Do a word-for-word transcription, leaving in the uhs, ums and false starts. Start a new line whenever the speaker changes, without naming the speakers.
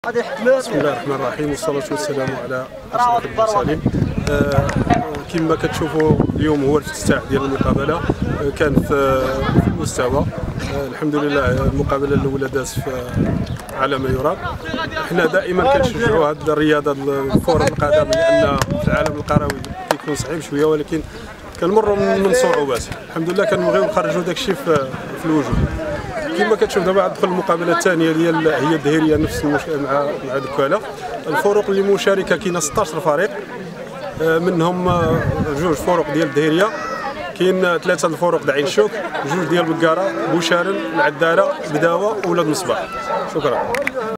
بسم الله الرحمن الرحيم والصلاة والسلام على أشرف المرسلين. آه كما كتشوفوا اليوم هو الافتتاح ديال المقابلة. آه كان في المستوى. آه الحمد لله المقابلة الأولى دازت على ما يرام. حنا دائما كنشجعوا هذه الرياضة كرة القدم لأن في العالم القروي كيكون صعيب شوية، ولكن كنمروا من صعوبات. الحمد لله كنبغيو نخرجوا داك الشيء في الوجود. كما كتشوف دابا غتدخل المقابله الثانيه ديال هي الدهيريه نفس المش... مع مع دكاله. الفروق اللي مشاركه كاين ستة عشر فريق، منهم جوج فروق ديال الدهيريه، كاين ثلاثه الفروق د عين الشوك، جوج ديال بكاره، بوشارن، العداله، بداوه، ولاد مصباح. شكرا.